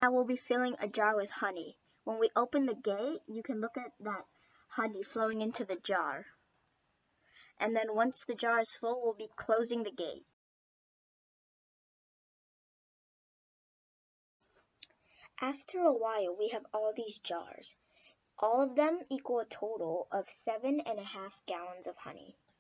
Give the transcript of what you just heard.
Now we'll be filling a jar with honey. When we open the gate, you can look at that honey flowing into the jar. And then once the jar is full, we'll be closing the gate. After a while, we have all these jars. All of them equal a total of 7.5 gallons of honey.